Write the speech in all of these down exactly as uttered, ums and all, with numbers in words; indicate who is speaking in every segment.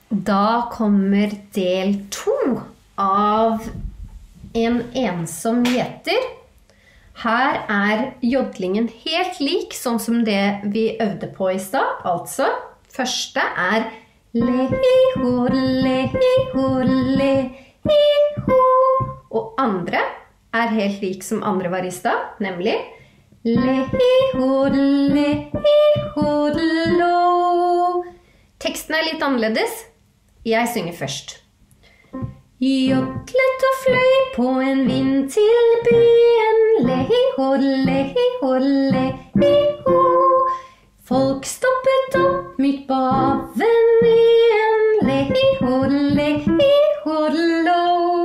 Speaker 1: Da kommer del to av En ensom gjeter. Her er jodlingen helt lik, sånn som det vi øvde på i sted. Altså, første er le-hi-ho, le-hi-ho, le-hi-ho. Og andre er helt lik som andre var i sted, nemlig le-hi-ho, le-hi-ho, lo. Teksten er litt annerledes. Jeg synger først. Jodlet og fløy på en vind til byen. Le-hi-ho, le-hi-ho, le-hi-ho. Folk stoppet opp midt på avenyen. Le-hi-ho, le-hi-ho, lo.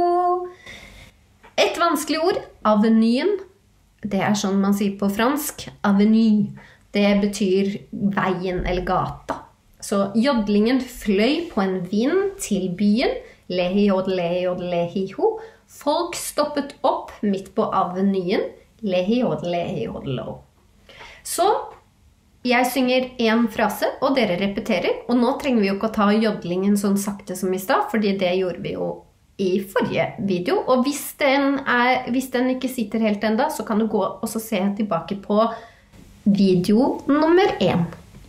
Speaker 1: Et vanskelig ord, avenyen. Det er sånn man sier på fransk, avenue. Det betyr veien eller gata. Så jodlingen fløy på en vind til byen. Le-hi-ho, le-hi-ho, le-hi-ho. Folk stoppet opp midt på avenyen. Le-hi-ho, le-hi-ho, lo. Så jeg synger en frase, og dere repeterer. Og nå trenger vi jo ikke å ta jodlingen sånn sakte som i sted, fordi det gjorde vi jo i forrige video. Og hvis den, er, hvis den ikke sitter helt enda, så kan du gå og så se tilbake på video nummer én.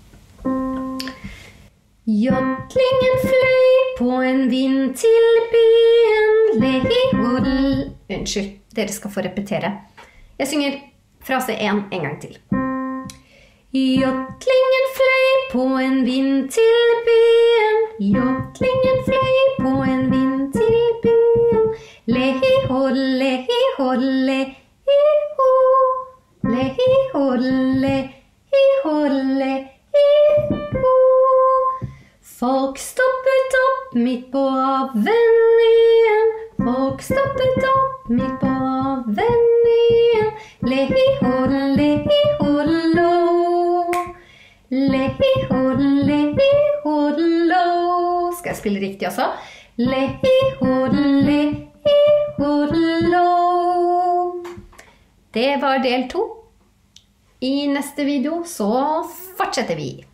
Speaker 1: Jodlingen fløy på en vind til byen. Le-hi-ho, unnskyld, dere skal få repetere. Jeg synger frase én en gang til. Jodlingen fløy på en vind til byen. Jodlingen fløy på en vind til byen. Le-hi-ho, le-hi-ho, le-hi-ho. Le-hi-ho, le-hi-ho, le-hi-ho. Folk stoppet opp midt på avenyen. Folk stoppet opp midt på avenyen. Le-hi-ho, le-hi-ho, lo. Le-hi-ho, le-hi-ho, lo. Skal jeg spille riktig også? Le-hi-ho, le-hi-ho, lo. Det var del to. I neste video så fortsetter vi.